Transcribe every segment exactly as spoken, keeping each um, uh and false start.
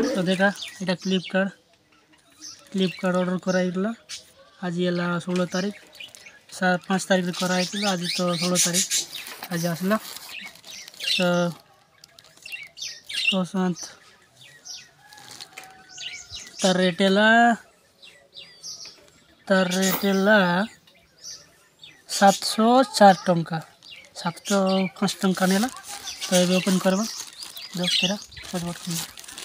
तो देखा এটা ফ্লিপকার্ট ফ্লিপকার্ট অর্ডার করা হয়েছিল আজ এলা ষোলো তারিখ পাঁচ তারিখ করা হয়েছিল আজ তো ষোলো তারিখ আজ আসলা তো তো সাত তার রেট এলা তার রেট এলা সাতশো চার টঙ্কা সাতশো পাঁচ টঙ্কা নেলা তো এবার ওপেন করবা দেখ তেরা পরিবর্তন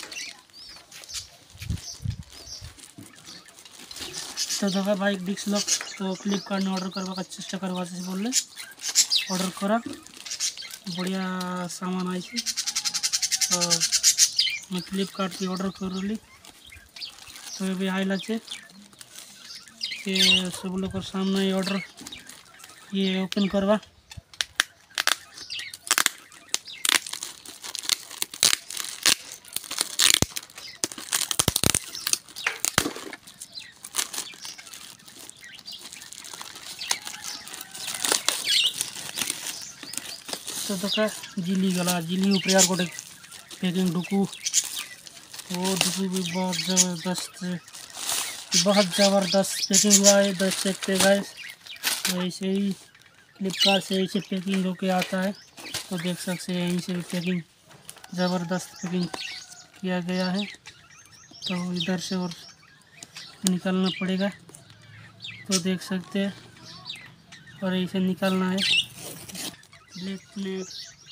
तो देखा भाई डिस्क लॉक तो फ्लिपकार्ट ने ऑर्डर करवा का चेष्टा करवा से बोले ऑर्डर करा बढ़िया सामान आई थी तो मैं फ्लिपकार्ट की ऑर्डर करली तो ये भी आइला चे कि सब लोग को सामने ऑर्डर ये ओपन करवा तो देखा जिली गला जिली ऊपर यार गोटे पैकिंग डुकू वो डुकू भी बहुत ज़बरदस्त बहुत ज़बरदस्त पैकिंग हुआ है। देख सकते गाइस वैसे ही फ्लिपकार्ट से ऐसे पैकिंग होके आता है तो देख सकते हैं यहीं से भी पैकिंग ज़बरदस्त पैकिंग किया गया है। तो इधर से और निकालना पड़ेगा तो देख सकते हैं और ऐसे निकालना है प्लेट में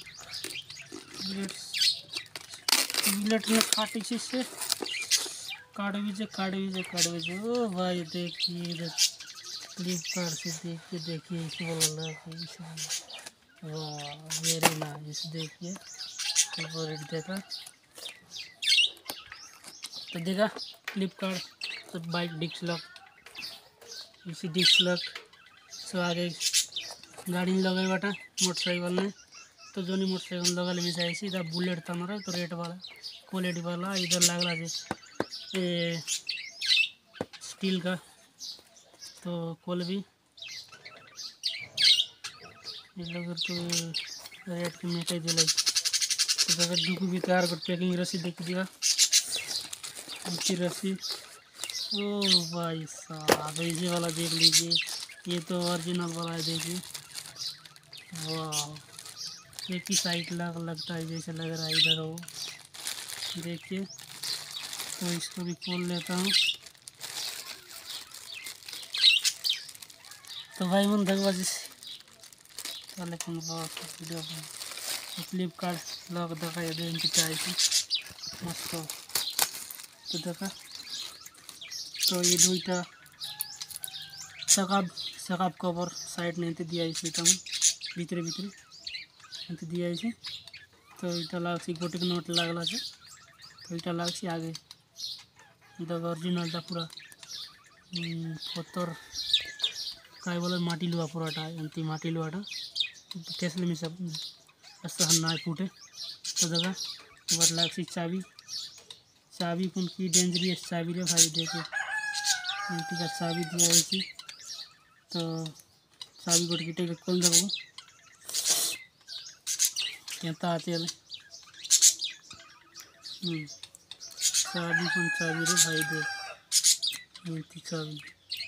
प्लेट में काटी से काट बीजे काट बीजे काट बीजे ओ भाई देखिए इधर फ्लिपकार्ट से देखिए देखिए इसे बोला वाह वेरी नाइस देखिए रेट देखा तो देखा फ्लिपकार्ट तो बाइक डिस्क लॉक इसी डिस्क लॉक सो आगे गाड़ी में लगे बाटा मोटरसाइकिल ने तो जो नहीं मोटरसाइकिल लगा ले मिसाई सी इधर बुलेट था हमारा तो रेट वाला क्वालिटी वाला इधर लगला से ये स्टील का तो कोल भी इस लगे तो रेट की मिटाई दिलाई तो अगर दुख भी तैयार कर पैकिंग रस्सी देख दिया उनकी रस्सी ओ भाई साहब ऐसे वाला देख लीजिए ये तो ओरिजिनल वाला है देखिए वाह एक ही साइड लग लगता है जैसे लग रहा है इधर वो देखिए तो इसको भी खोल लेता हूँ तो भाई मन देखवा जैसे वीडियो फ्लिपकार्ट लॉक देखा ये इनकी चाहिए मस्त तो देखा तो ये दुईटा सकाब सकाब कवर साइड नहीं दिया इसी तम भीतरे भीतरे एंत दिया इसे तो इटा लागसी गोटे नोट लागला से तो इटा लागसी आगे देख ओरिजिनलटा पूरा पत्थर काय बोले माटी लुआ पूराटा एंती माटी लुआटा कैसे मिसा ऐसा ना फूटे तो देखा बार लागसी चाबी चाबी कौन की डेंजरियस चाबी रे भाई देखे एंती का चाबी दिया इसी तो चाबी गोटे गिटे खोल देव केता आते चाबी कौन चाबी रे भाई दे एंती चाबी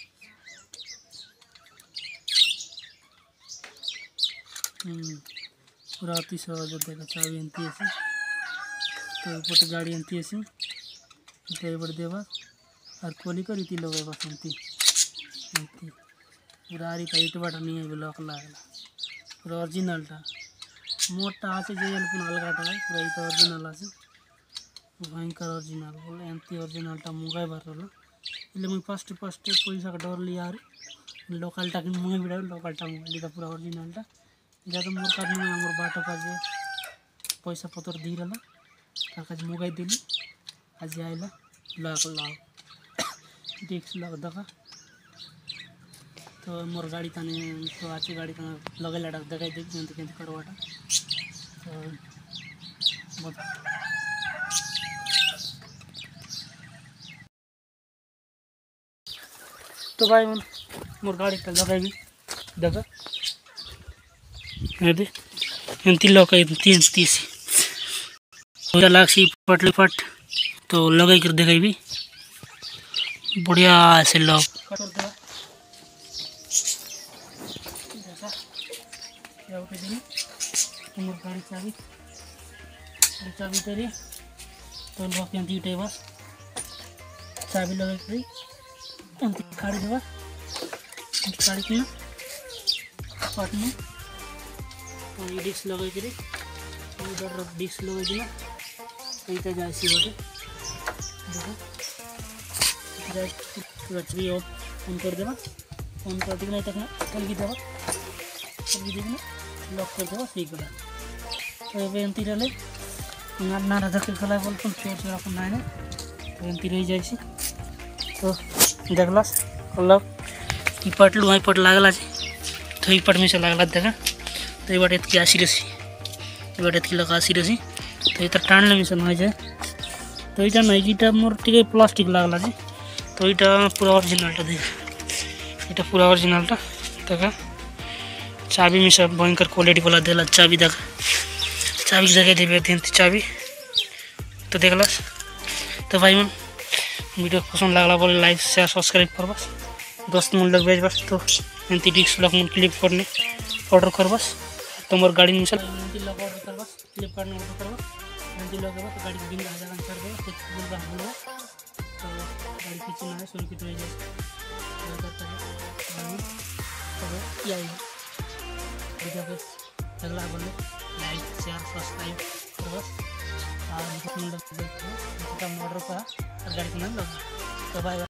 पूरा अति सहज देखा चाबी एंती ऐसी तो गोटे गाड़ी एंती ऐसी ड्राइवर देवा और खोली कर इति लगे बस एंती एंती पूरा आरी का इट बाटा नहीं है लॉक लागला पूरा ओरिजिनलटा मोटा आसे जेल पुन अलगाटा है पूरा इट ओरिजिनल आसे भयंकर ओरिजिनल बोले एंती ओरिजिनलटा मुगाई बारला इले मुई फर्स्ट फर्स्ट पैसा का डर लिया लोकलटा कि मुई बिड़ा लोकलटा मुगाई पूरा ओरिजिनलटा जब मोर का मोर बाटो का जे पैसा पतर दी रहा तार का मुगाई दिली आज आइला लॉक लॉक डिस्क लॉक देखा तो मोर गाड़ी ताने तो आची गाड़ी ताने लगे लड़ा देखाई देख जंत केंत करवाटा तो बता तो भाई मन मोर गाड़ी ता लगाई भी देखा ये एंती लोग एंती एंती सी लाग सी पटली पट तो लगे कर देखेबी बढ़िया से लग तुम गाड़ी चाबी चाबी तेरी तो लॉक एंती उठे बस चाबी लगे करी एंती गाड़ी देवा गाड़ी की पार्ट में और ये डिस्क लगे करी इधर डिस्क लगे दिया तो इधर जाए सी बटे देखो जाए पूरा चाबी ऑन कर देवा ऑन कर देना तक कल की देवा कल की देना लॉक कर देवा सही करा तो ये एंती रहे ना ना राजा के गला बोल तुम चोर चोर अपन नाय तो एंती रही जाए सी तो देखलास मतलब ई पट लु आई पट लागला छी तो ई पट में से लागला देखा तो ये बाटे की आसी रसी ये बाटे की लगा आसी रसी तो ये टाणले मिशन हो जाए तो ये ना ये मोर टिके प्लास्टिक लागला छी तो ये पूरा ओरिजिनलटा देख ये पूरा ओरिजिनलटा देखा चाबी में सब भयंकर क्वालिटी वाला देला चाबी देखा चाबी की जगह देवे दिन चाबी तो देखलास तो भाई मन वीडियो पसंद लगला बोले लाइक शेयर सब्सक्राइब करबस दोस्त मन लग भेजबस तो एंती डिस्क लॉक मन क्लिप करने ऑर्डर करबस तुमर गाड़ी में मिसल एंती लॉक ऑर्डर करबस क्लिप करने ऑर्डर करबस एंती लॉक करबस गाड़ी बिन हजार कर दे एक बोल बा बोल तो गाड़ी पीछे ना सोल की तो जाए तो करता है तो यही वीडियो पे अगला बोले लाइक शेयर सब्सक्राइब करबस और ऑर्डर करा गाड़ी के नाम लगा तो बाय।